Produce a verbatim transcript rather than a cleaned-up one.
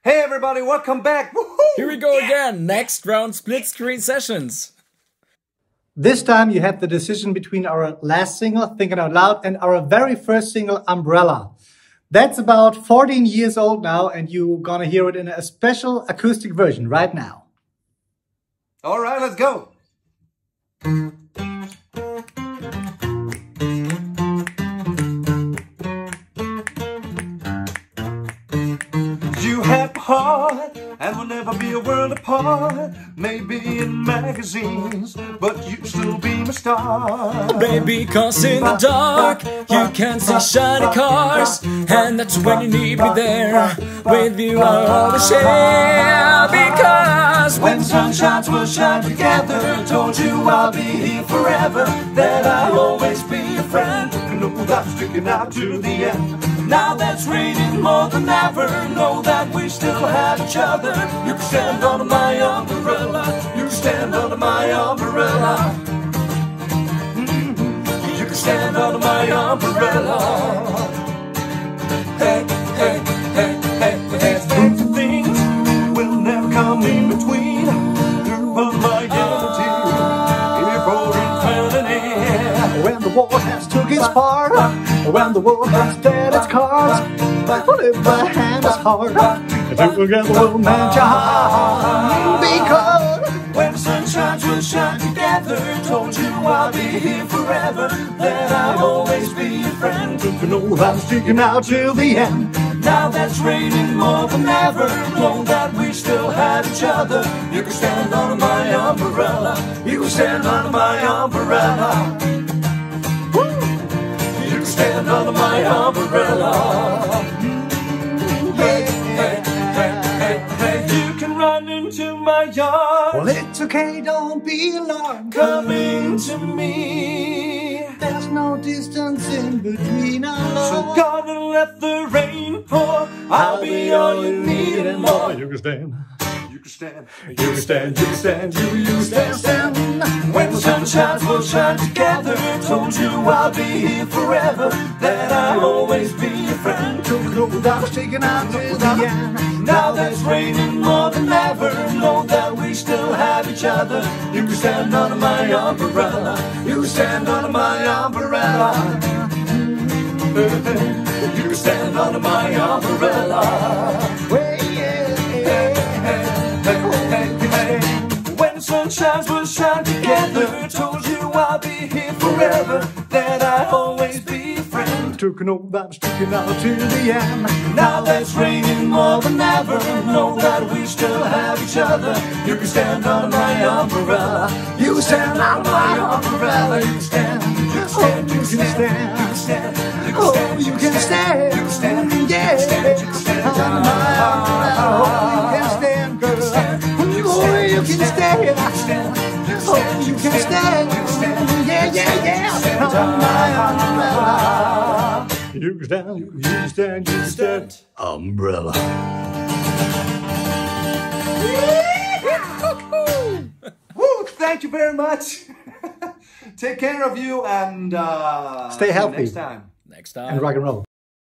Hey everybody, welcome back! Woohoo! Here we go again, next round split screen sessions. This time you have the decision between our last single, Thinking Out Loud, and our very first single, Umbrella. That's about fourteen years old now, and you're gonna hear it in a special acoustic version right now. All right, let's go! You have a heart and will never be a world apart. Maybe in magazines, but you still be my star. Baby, cause in the dark you can see shiny cars, and that's when you need me there. With you I'll always share, because when sun shines we'll shine together. Told you I'll be here forever, that I'll always be your friend. You know that I'm sticking out to the end. Now that's raining more than ever, know that we still have each other. You can stand under my umbrella, you can stand under my umbrella. Mm-hmm. You can stand under my umbrella. Hey, hey, hey, hey, hey. These things will never come in between. Through my unity, before eternity. When the war has took its part, when the world has dead its cards, but if my hand is hard, together we'll mend your heart. Because when the sun shines, we'll shine together. Told you I'll be here forever, that I'll always be your friend. you know I'm sticking out till the end. Now that's raining more than ever, know that we still have each other. You can stand under my umbrella, you can stand under my umbrella. You can stand under my umbrella. Hey, hey, hey, hey, hey. You can run into my yard. Well, it's okay, don't be alarmed. Come into me. There's no distance in between us. So God and let the rain pour. I'll be all you need and more. You can stand. You can stand. You can stand. You can stand. You, you stand, stand. When the sun shines, we'll shine together. Told you I'll be here forever, that I'll always be your friend. Don't know that I'm sticking out till the end. Now that's raining more than ever, know that we still have each other. You can stand under my umbrella, you can stand under my umbrella. You can stand under my umbrella. Hey, yeah, Hey, hey, hey, hey, hey. When the sun shines, we'll shine together. Told you I'll be here forever, that I'll always be your friend. Took an oath I'm sticking out till the end. Now that's raining more than ever, know that we still have each other. You can stand under my umbrella, you can stand under my umbrella. You can stand, you can stand, you can stand, you can stand, you can Oh, stand, you can stand. you can stand, Yeah. you can stand, you can stand under my umbrella. Oh, you can stand, girl. Oh, you can stand. Oh, you can stand. Yeah, yeah, yeah. Under my umbrella. You can stand, you can stand, you can stand. Umbrella. Woo, thank you very much. Take care of you and uh, Stay see you healthy. next time. Next time. And rock and roll.